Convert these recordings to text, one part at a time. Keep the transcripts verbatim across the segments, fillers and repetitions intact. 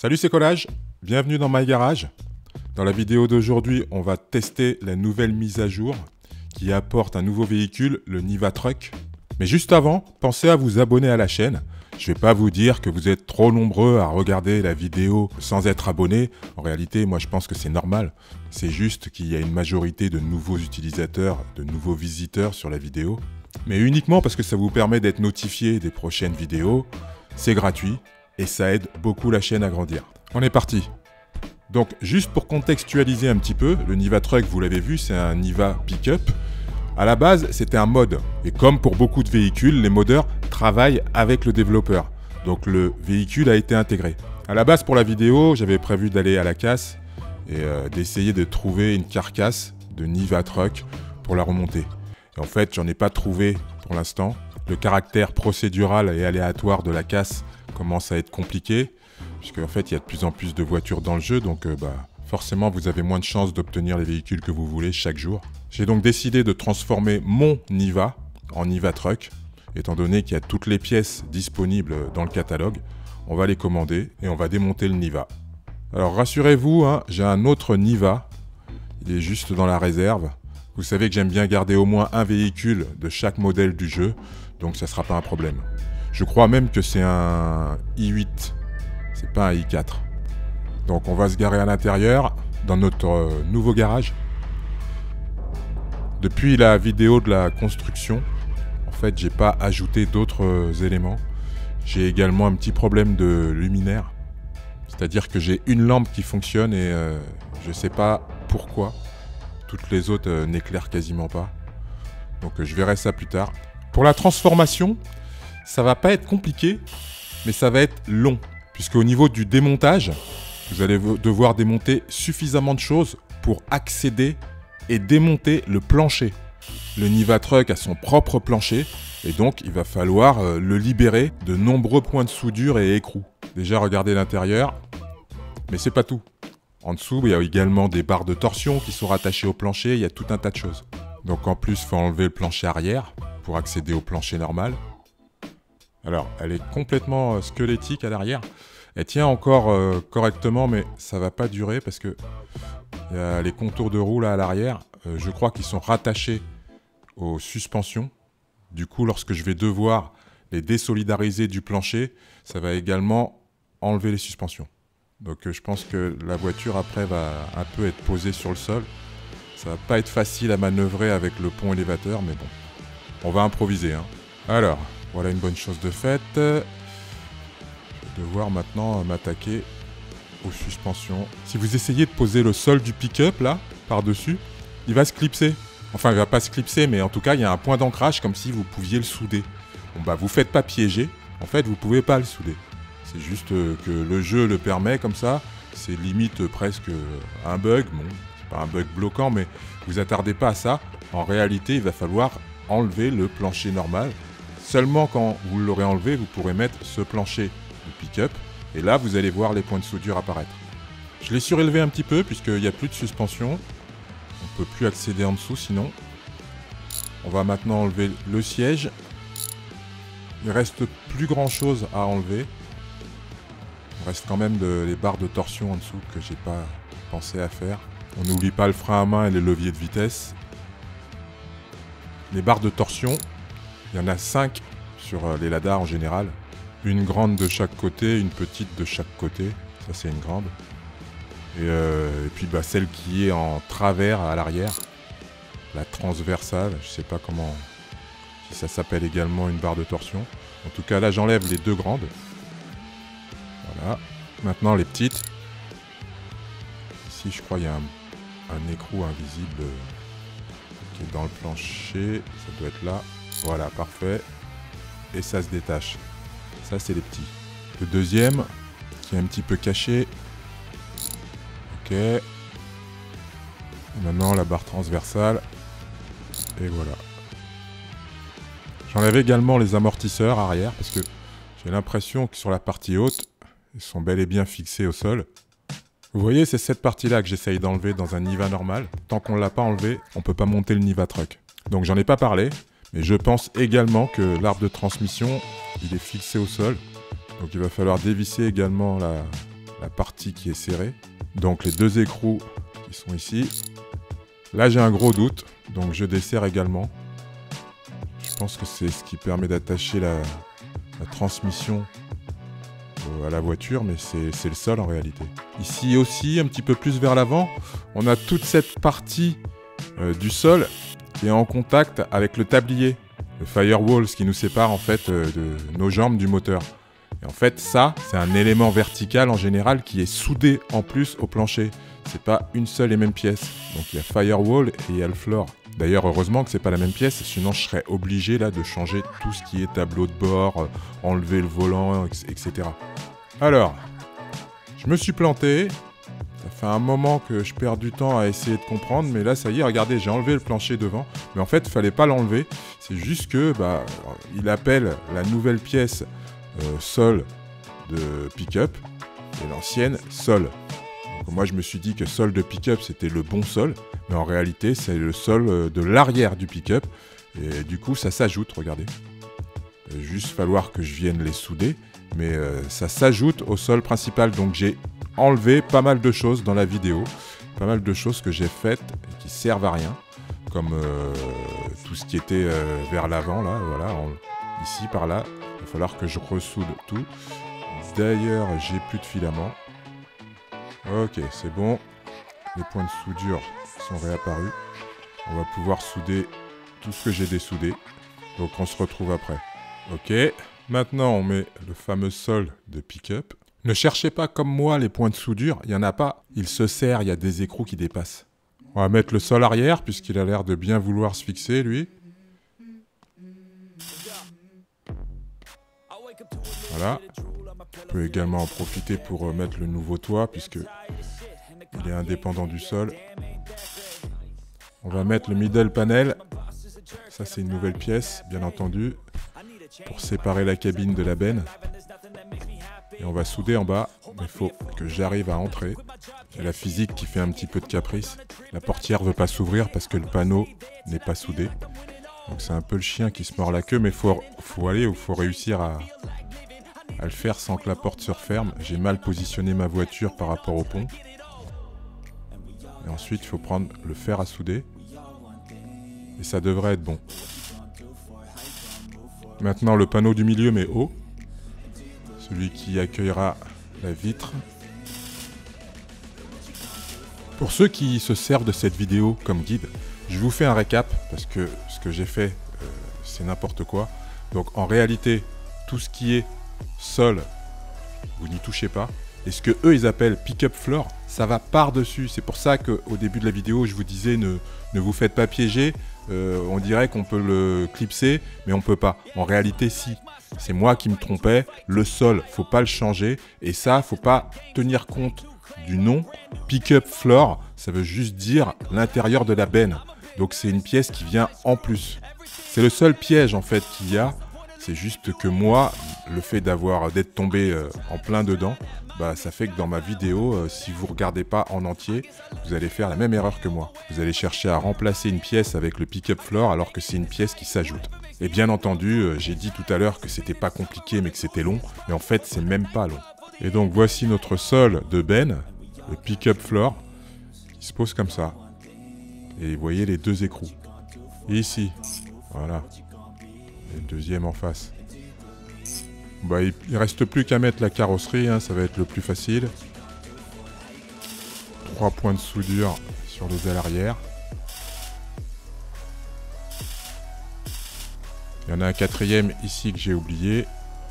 Salut, c'est Collage, bienvenue dans My Garage. Dans la vidéo d'aujourd'hui, on va tester la nouvelle mise à jour qui apporte un nouveau véhicule, le Niva Truck. Mais juste avant, pensez à vous abonner à la chaîne. Je ne vais pas vous dire que vous êtes trop nombreux à regarder la vidéo sans être abonné. En réalité, moi je pense que c'est normal. C'est juste qu'il y a une majorité de nouveaux utilisateurs, de nouveaux visiteurs sur la vidéo. Mais uniquement parce que ça vous permet d'être notifié des prochaines vidéos. C'est gratuit et ça aide beaucoup la chaîne à grandir. On est parti. Donc juste pour contextualiser un petit peu, le Niva Truck, vous l'avez vu, c'est un Niva Pick-up. À la base, c'était un mod. Et comme pour beaucoup de véhicules, les modeurs travaillent avec le développeur. Donc le véhicule a été intégré. À la base, pour la vidéo, j'avais prévu d'aller à la casse et euh, d'essayer de trouver une carcasse de Niva Truck pour la remonter. Et en fait, j'en ai pas trouvé pour l'instant. Le caractère procédural et aléatoire de la casse commence à être compliqué, puisque en fait, il y a de plus en plus de voitures dans le jeu, donc euh, bah, forcément, vous avez moins de chances d'obtenir les véhicules que vous voulez chaque jour. J'ai donc décidé de transformer mon Niva en Niva Truck, étant donné qu'il y a toutes les pièces disponibles dans le catalogue. On va les commander et on va démonter le Niva. Alors rassurez-vous, hein, j'ai un autre Niva, il est juste dans la réserve. Vous savez que j'aime bien garder au moins un véhicule de chaque modèle du jeu, donc ça ne sera pas un problème. Je crois même que c'est un i huit, c'est pas un i quatre. Donc on va se garer à l'intérieur, dans notre euh, nouveau garage. Depuis la vidéo de la construction, en fait j'ai pas ajouté d'autres euh, éléments. J'ai également un petit problème de luminaire. C'est-à-dire que j'ai une lampe qui fonctionne et euh, je sais pas pourquoi. Toutes les autres euh, n'éclairent quasiment pas. Donc euh, je verrai ça plus tard. Pour la transformation, ça va pas être compliqué, mais ça va être long. Puisque au niveau du démontage, vous allez devoir démonter suffisamment de choses pour accéder et démonter le plancher. Le Niva Truck a son propre plancher et donc il va falloir euh, le libérer de nombreux points de soudure et écrous. Déjà regardez l'intérieur, mais c'est pas tout. En dessous, il y a également des barres de torsion qui sont rattachées au plancher, il y a tout un tas de choses. Donc en plus, il faut enlever le plancher arrière pour accéder au plancher normal. Alors, elle est complètement euh, squelettique à l'arrière. Elle tient encore euh, correctement, mais ça va pas durer parce que il y a les contours de roue là à l'arrière. Euh, je crois qu'ils sont rattachés aux suspensions. Du coup, lorsque je vais devoir les désolidariser du plancher, ça va également enlever les suspensions. Donc euh, je pense que la voiture après va un peu être posée sur le sol. Ça va pas être facile à manœuvrer avec le pont élévateur, mais bon, on va improviser, hein. Alors, voilà une bonne chose de faite. Je vais devoir maintenant m'attaquer aux suspensions. Si vous essayez de poser le sol du pick-up là, par-dessus, il va se clipser. Enfin, il va pas se clipser, mais en tout cas, il y a un point d'ancrage comme si vous pouviez le souder. Bon bah, vous faites pas piéger. En fait, vous pouvez pas le souder. C'est juste que le jeu le permet comme ça. C'est limite presque un bug. Bon, c'est pas un bug bloquant, mais vous attardez pas à ça. En réalité, il va falloir enlever le plancher normal. Seulement quand vous l'aurez enlevé, vous pourrez mettre ce plancher de pick-up. Et là, vous allez voir les points de soudure apparaître. Je l'ai surélevé un petit peu puisqu'il n'y a plus de suspension. On ne peut plus accéder en dessous sinon. On va maintenant enlever le siège. Il reste plus grand chose à enlever. Il reste quand même de, les barres de torsion en dessous que j'ai pas pensé à faire. On n'oublie pas le frein à main et les leviers de vitesse. Les barres de torsion, il y en a cinq sur les Lada en général. Une grande de chaque côté, une petite de chaque côté. Ça c'est une grande. Et, euh, et puis bah, celle qui est en travers à l'arrière. La transversale, je sais pas comment... Si ça s'appelle également une barre de torsion. En tout cas là j'enlève les deux grandes. Voilà. Maintenant les petites. Ici je crois il y a un, un écrou invisible qui est dans le plancher. Ça doit être là. Voilà, parfait. Et ça se détache. Ça c'est les petits. Le deuxième qui est un petit peu caché. Ok. Et maintenant la barre transversale. Et voilà. J'enlève également les amortisseurs arrière parce que j'ai l'impression que sur la partie haute, ils sont bel et bien fixés au sol. Vous voyez, c'est cette partie-là que j'essaye d'enlever dans un Niva normal. Tant qu'on ne l'a pas enlevé, on ne peut pas monter le Niva Truck. Donc j'en ai pas parlé, mais je pense également que l'arbre de transmission, il est fixé au sol. Donc il va falloir dévisser également la, la partie qui est serrée. Donc les deux écrous qui sont ici. Là j'ai un gros doute, donc je desserre également. Je pense que c'est ce qui permet d'attacher la, la transmission à la voiture, mais c'est le sol en réalité. Ici aussi, un petit peu plus vers l'avant, on a toute cette partie euh, du sol qui est en contact avec le tablier, le firewall, ce qui nous sépare en fait euh, de nos jambes du moteur. Et en fait, ça, c'est un élément vertical en général qui est soudé en plus au plancher. C'est pas une seule et même pièce. Donc il y a firewall et il y a le floor. D'ailleurs, heureusement que c'est pas la même pièce, sinon je serais obligé là de changer tout ce qui est tableau de bord, euh, enlever le volant, et cetera. Alors, je me suis planté. Ça fait un moment que je perds du temps à essayer de comprendre, mais là ça y est, regardez, j'ai enlevé le plancher devant. Mais en fait, il fallait pas l'enlever. C'est juste que bah, il appelle la nouvelle pièce euh, sol de pick-up et l'ancienne sol. Donc, moi, je me suis dit que sol de pick-up c'était le bon sol. Mais en réalité, c'est le sol de l'arrière du pick-up. Et du coup, ça s'ajoute, regardez. Il va juste falloir que je vienne les souder. Mais euh, ça s'ajoute au sol principal. Donc j'ai enlevé pas mal de choses dans la vidéo. Pas mal de choses que j'ai faites et qui servent à rien. Comme euh, tout ce qui était euh, vers l'avant, là. Voilà, en, ici, par là. Il va falloir que je ressoude tout. D'ailleurs, j'ai plus de filament. Ok, c'est bon. Les points de soudure sont réapparus. On va pouvoir souder tout ce que j'ai dessoudé. Donc on se retrouve après. Ok, maintenant on met le fameux sol de pick-up. Ne cherchez pas comme moi les points de soudure, il n'y en a pas. Il se serre, il y a des écrous qui dépassent. On va mettre le sol arrière puisqu'il a l'air de bien vouloir se fixer lui. Voilà. On peut également en profiter pour mettre le nouveau toit puisque il est indépendant du sol. On va mettre le middle panel. Ça, c'est une nouvelle pièce, bien entendu, pour séparer la cabine de la benne. Et on va souder en bas. Il faut que j'arrive à entrer. C'est la physique qui fait un petit peu de caprice. La portière ne veut pas s'ouvrir parce que le panneau n'est pas soudé. Donc c'est un peu le chien qui se mord la queue, mais il faut, faut aller ou il faut réussir à, à le faire sans que la porte se referme. J'ai mal positionné ma voiture par rapport au pont. Et ensuite, il faut prendre le fer à souder. Et ça devrait être bon. Maintenant, le panneau du milieu, mais haut. Celui qui accueillera la vitre. Pour ceux qui se servent de cette vidéo comme guide, je vous fais un récap, parce que ce que j'ai fait, euh, c'est n'importe quoi. Donc, en réalité, tout ce qui est sol, vous n'y touchez pas. Et ce que eux ils appellent pick-up floor, ça va par-dessus. C'est pour ça qu'au début de la vidéo, je vous disais ne, ne vous faites pas piéger. Euh, on dirait qu'on peut le clipser, mais on peut pas. En réalité, si. C'est moi qui me trompais. Le sol, faut pas le changer. Et ça, faut pas tenir compte du nom. Pick-up floor, ça veut juste dire l'intérieur de la benne. Donc c'est une pièce qui vient en plus. C'est le seul piège en fait qu'il y a. C'est juste que moi, le fait d'avoir d'être tombé euh, en plein dedans, bah, ça fait que dans ma vidéo, euh, si vous ne regardez pas en entier, vous allez faire la même erreur que moi. Vous allez chercher à remplacer une pièce avec le pick-up floor alors que c'est une pièce qui s'ajoute. Et bien entendu, euh, j'ai dit tout à l'heure que c'était pas compliqué mais que c'était long, mais en fait c'est même pas long. Et donc voici notre sol de benne, le pick-up floor, qui se pose comme ça. Et vous voyez les deux écrous. Et ici, voilà. Et le deuxième en face. Bah, il ne reste plus qu'à mettre la carrosserie, hein, ça va être le plus facile. Trois points de soudure sur les ailes arrière. Il y en a un quatrième ici que j'ai oublié.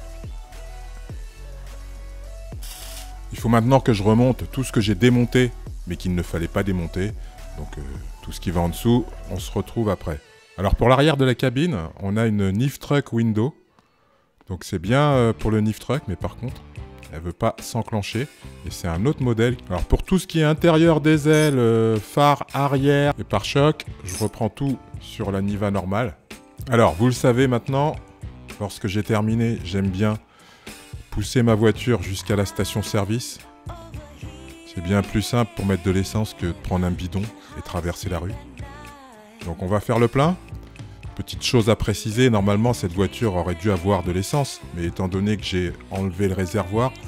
Il faut maintenant que je remonte tout ce que j'ai démonté, mais qu'il ne fallait pas démonter. Donc euh, tout ce qui va en dessous, on se retrouve après. Alors pour l'arrière de la cabine, on a une N I F Truck Window. Donc c'est bien pour le N I F Truck, mais par contre, elle ne veut pas s'enclencher. Et c'est un autre modèle. Alors pour tout ce qui est intérieur des ailes, euh, phare arrière et pare-choc, je reprends tout sur la Niva normale. Alors vous le savez maintenant, lorsque j'ai terminé, j'aime bien pousser ma voiture jusqu'à la station-service. C'est bien plus simple pour mettre de l'essence que de prendre un bidon et traverser la rue. Donc on va faire le plein. Petite chose à préciser, normalement cette voiture aurait dû avoir de l'essence, mais étant donné que j'ai enlevé le réservoir et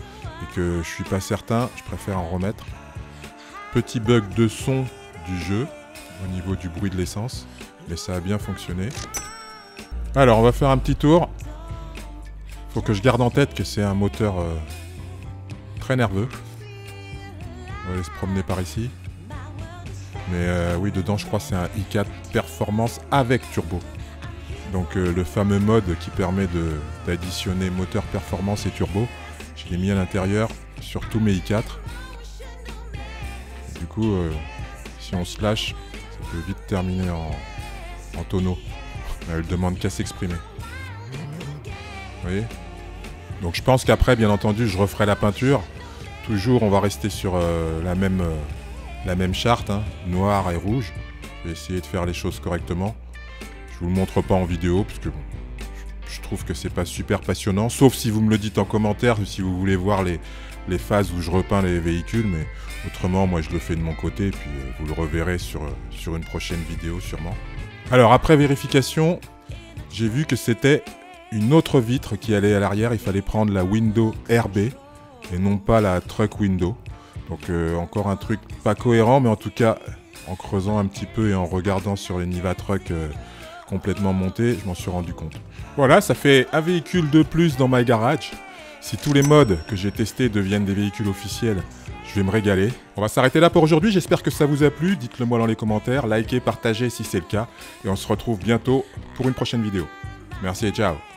que je suis pas certain, je préfère en remettre. Petit bug de son du jeu, au niveau du bruit de l'essence, mais ça a bien fonctionné. Alors on va faire un petit tour. Faut que je garde en tête que c'est un moteur euh, très nerveux. On va aller se promener par ici. Mais euh, oui, dedans je crois que c'est un i quatre performance avec turbo. Donc euh, le fameux mode qui permet d'additionner moteur performance et turbo, je l'ai mis à l'intérieur sur tous mes i quatre. Et du coup, euh, si on se lâche, ça peut vite terminer en, en tonneau. Elle demande qu'à s'exprimer. Vous voyez? Donc je pense qu'après, bien entendu, je referai la peinture. Toujours, on va rester sur euh, la, même, euh, la même charte, hein, noir et rouge. Je vais essayer de faire les choses correctement. Je vous le montre pas en vidéo, parce que bon, je trouve que c'est pas super passionnant. Sauf si vous me le dites en commentaire, si vous voulez voir les, les phases où je repeins les véhicules. Mais autrement, moi, je le fais de mon côté. Et puis, euh, vous le reverrez sur, sur une prochaine vidéo, sûrement. Alors, après vérification, j'ai vu que c'était une autre vitre qui allait à l'arrière. Il fallait prendre la window R B et non pas la truck window. Donc euh, encore un truc pas cohérent, mais en tout cas, en creusant un petit peu et en regardant sur les Niva Truck euh, complètement montés, je m'en suis rendu compte. Voilà, ça fait un véhicule de plus dans my garage. Si tous les modes que j'ai testés deviennent des véhicules officiels, je vais me régaler. On va s'arrêter là pour aujourd'hui, j'espère que ça vous a plu. Dites-le moi dans les commentaires, likez, partagez si c'est le cas. Et on se retrouve bientôt pour une prochaine vidéo. Merci et ciao.